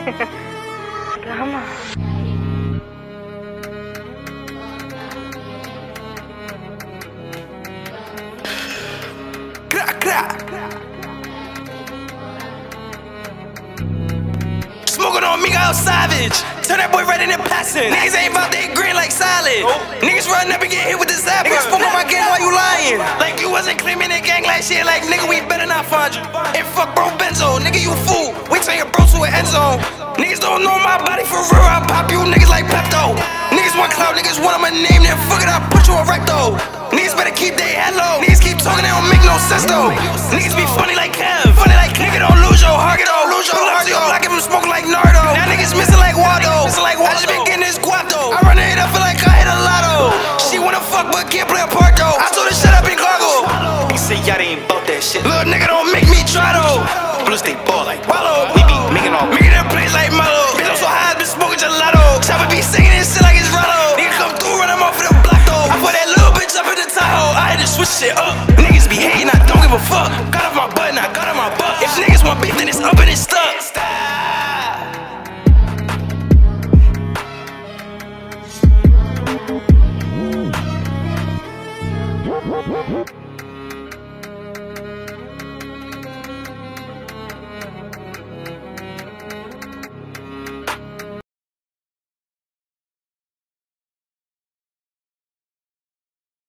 GaMa. Smoking on me, got savage. Turn that boy right in and passing. Niggas ain't about they green like salad. Niggas run up and get hit with the zapper. Niggas spoke on my gang while you lying. Like you wasn't claiming the gang like shit. Like nigga, we better not find you. And fuck bro Benzo, nigga you fool. We turn your bro to an end zone. Niggas don't know my body for real. I pop you niggas like Pepto. Niggas want clout, niggas want my name. Then fuck it, I put you on recto. Niggas better keep their head low. Niggas keep talking, they don't make no sense though. Niggas be funny like Kev. Funny like nigga, don't lose your heart, don't lose your heart. I give him smoking like Nardo. Now niggas missing like Waldo. I just been getting this guap though. I run it up, feel like I hit a lotto. She wanna fuck but can't play a part though. I told her shut up and goggle. He say Yoddy ain't bout that shit. Little nigga don't make me try though. Plus they ball like Wallow. We be making that place like Mellow. Bitch, I'm so high, I been smoking gelato. Chopper be singing this shit like it's Rollo. Nigga come through, run him off of the block though. I put that little bitch up in the Tahoe. I had to switch shit up. Niggas be hating, I don't give a fuck.